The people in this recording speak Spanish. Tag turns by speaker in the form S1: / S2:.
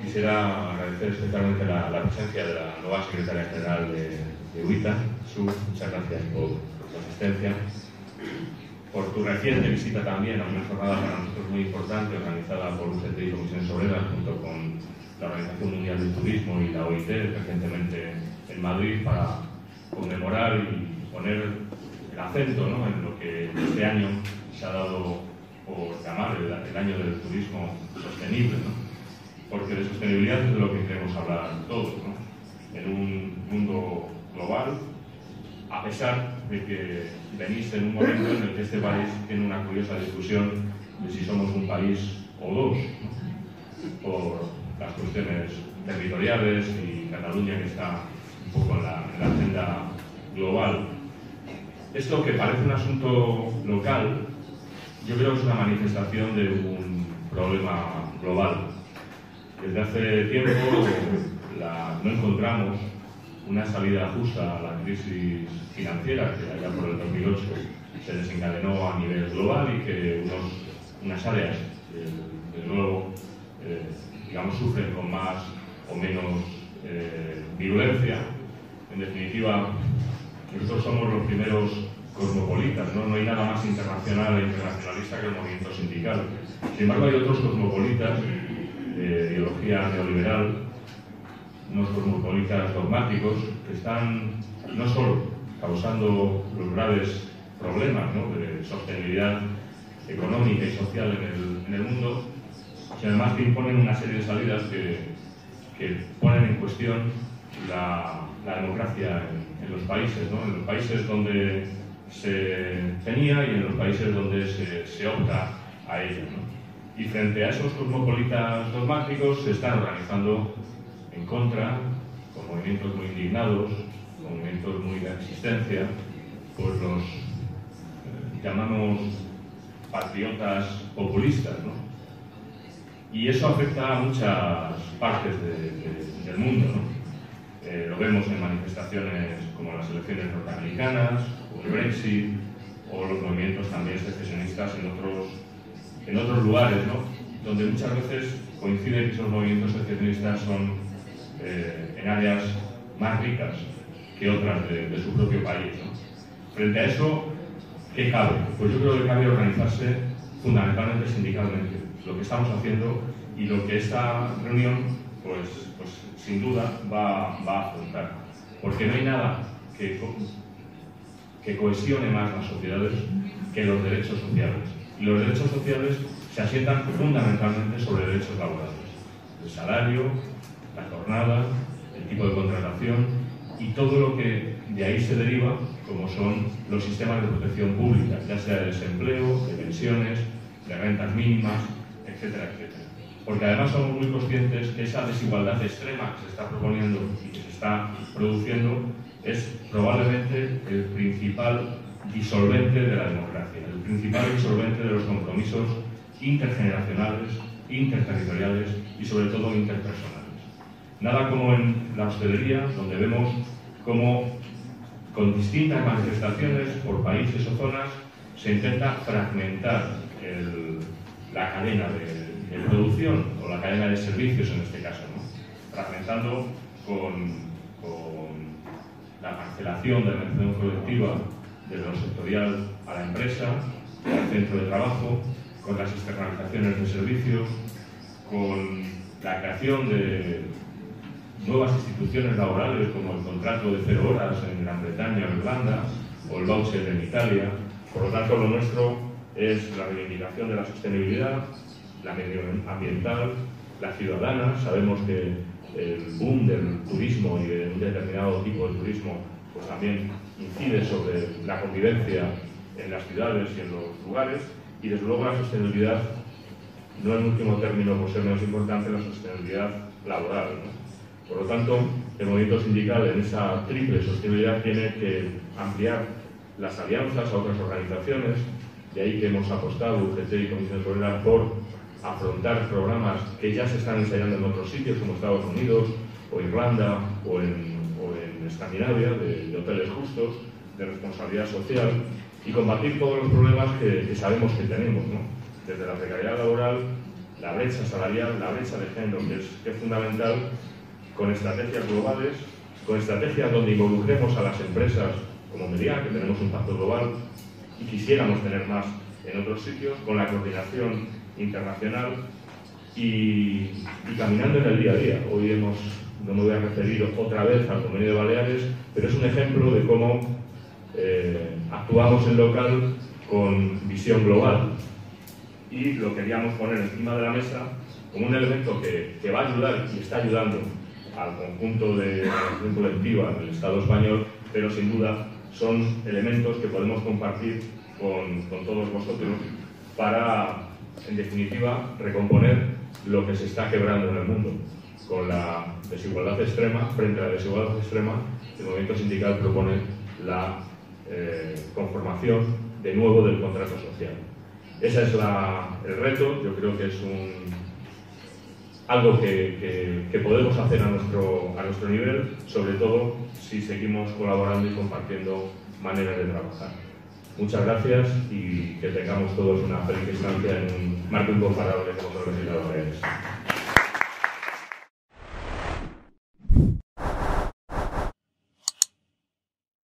S1: quisiera agradecer especialmente la presencia de la nueva secretaria general de UITA, Su. Muchas gracias por su asistencia. Por tu reciente visita también a una jornada para nosotros muy importante, organizada por UGT y Comisiones Obreras, junto con la Organización Mundial del Turismo y la OIT, recientemente en Madrid, para conmemorar y poner el acento, ¿no?, en lo que este año se ha dado por llamar el año del turismo sostenible, ¿no? Porque de sostenibilidad es de lo que queremos hablar todos, ¿no? En un mundo global, a pesar de que venís en un momento en el que este país tiene una curiosa discusión de si somos un país o dos, ¿no?, por las cuestiones territoriales y Cataluña, que está un poco en la agenda global. Esto, que parece un asunto local, yo creo que es una manifestación de un problema global. Desde hace tiempo no encontramos una salida justa a la crisis financiera que allá por el 2008 se desencadenó a nivel global y que unas áreas del globo digamos, sufren con más o menos virulencia. En definitiva, nosotros somos los primeros cosmopolitas, ¿no? No hay nada más internacional e internacionalista que el movimiento sindical. Sin embargo, hay otros cosmopolitas de ideología neoliberal, unos cosmopolitas dogmáticos, que están no solo causando los graves problemas, ¿no?, de sostenibilidad económica y social en el mundo, sino además que imponen una serie de salidas que ponen en cuestión la democracia en los países, ¿no?, en los países donde se tenía y en los países donde se opta a ello, ¿no? Y frente a esos cosmopolitas dogmáticos se están organizando en contra, con movimientos muy indignados, con movimientos muy de resistencia, pues los llamamos patriotas populistas, ¿no? Y eso afecta a muchas partes del mundo, ¿no? Lo vemos en manifestaciones como las elecciones norteamericanas, o el Brexit, o los movimientos también secesionistas en otros lugares, ¿no?, donde muchas veces coincide que esos movimientos secesionistas son en áreas más ricas que otras de su propio país, ¿no? Frente a eso, ¿qué cabe? Pues yo creo que cabe organizarse fundamentalmente sindicalmente, lo que estamos haciendo y lo que esta reunión, pues sin duda va a afrontar. Porque no hay nada que cohesione más las sociedades que los derechos sociales. Y los derechos sociales se asientan fundamentalmente sobre derechos laborales. El salario, la jornada, el tipo de contratación y todo lo que de ahí se deriva, como son los sistemas de protección pública, ya sea de desempleo, de pensiones, de rentas mínimas, etcétera, etcétera. Porque además somos muy conscientes que esa desigualdad extrema que se está proponiendo y que se está produciendo es probablemente el principal disolvente de la democracia, el principal disolvente de los compromisos intergeneracionales, interterritoriales y sobre todo interpersonales. Nada como en la hostelería, donde vemos cómo con distintas manifestaciones por países o zonas se intenta fragmentar la cadena de producción o la cadena de servicios en este caso, ¿no? Fragmentando con la cancelación de la negociación colectiva de lo sectorial a la empresa, al centro de trabajo, con las externalizaciones de servicios, con la creación de nuevas instituciones laborales como el contrato de 0 horas en Gran Bretaña o Irlanda o el voucher en Italia. Por lo tanto, lo nuestro es la reivindicación de la sostenibilidad, la medioambiental, la ciudadana. Sabemos que el boom del turismo y de un determinado tipo de turismo pues también incide sobre la convivencia en las ciudades y en los lugares, y desde luego la sostenibilidad, no en último término por ser menos importante, la sostenibilidad laboral, ¿no? Por lo tanto, el movimiento sindical en esa triple sostenibilidad tiene que ampliar las alianzas a otras organizaciones, de ahí que hemos apostado, UGT y Comisiones Obreras, por afrontar programas que ya se están ensayando en otros sitios como Estados Unidos o Irlanda o en Escandinavia, de hoteles justos, de responsabilidad social, y combatir todos los problemas que sabemos que tenemos, ¿no? Desde la precariedad laboral, la brecha salarial, la brecha de género, que es fundamental, con estrategias globales, con estrategias donde involucremos a las empresas como Meliá, que tenemos un pacto global y quisiéramos tener más en otros sitios, con la coordinación internacional y caminando en el día a día. Hoy no me voy a referir otra vez al Convenio de Baleares, pero es un ejemplo de cómo actuamos en local con visión global. Y lo queríamos poner encima de la mesa como un elemento que va a ayudar y está ayudando al conjunto de la organización colectiva del Estado español, pero sin duda son elementos que podemos compartir con todos vosotros para, en definitiva, recomponer lo que se está quebrando en el mundo. Con la desigualdad extrema, frente a la desigualdad extrema, el movimiento sindical propone la conformación de nuevo del contrato social. Ese es el reto. Yo creo que es algo que podemos hacer a nuestro nivel, sobre todo si seguimos colaborando y compartiendo maneras de trabajar. Muchas gracias y que tengamos todos una feliz estancia en un marco incomparable como los legisladores.